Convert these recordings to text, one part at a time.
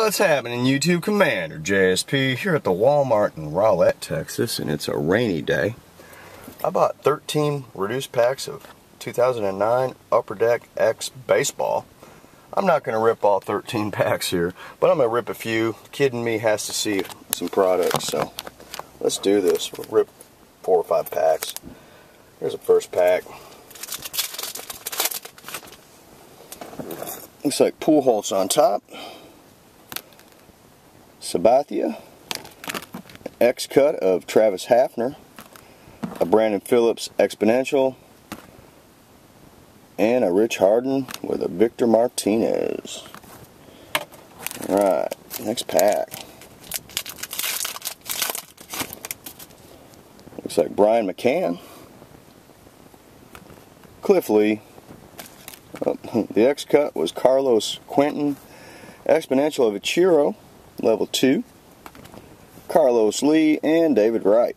What's happening, YouTube? Commander JSP here at the Walmart in Rowlett, Texas, and it's a rainy day. I bought 13 reduced packs of 2009 Upper Deck X baseball. I'm not going to rip all 13 packs here, but I'm going to rip a few. Kid in me has to see some products, so let's do this. We'll rip 4 or 5 packs. Here's the first pack. Looks like Pujols on top. Sabathia, X cut of Travis Hafner, a Brandon Phillips exponential, and a Rich Harden with a Victor Martinez. Alright, next pack. Looks like Brian McCann, Cliff Lee. The X cut was Carlos Quentin, exponential of Ichiro, level 2, Carlos Lee, and David Wright.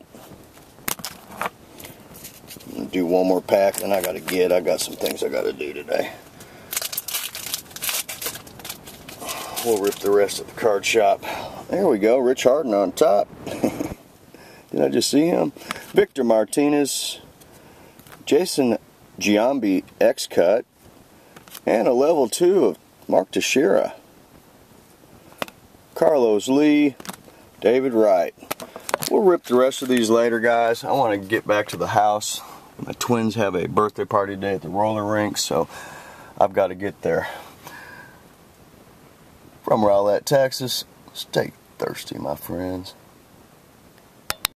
I'm going to do one more pack, and I got some things I got to do today. We'll rip the rest of the card shop. There we go, Rich Harden on top. Did I just see him? Victor Martinez, Jason Giambi X cut, and a level 2 of Mark Teixeira. Carlos Lee, David Wright. We'll rip the rest of these later, guys. I want to get back to the house. My twins have a birthday party today at the roller rink, so I've got to get there. From Rowlett, Texas, stay thirsty, my friends.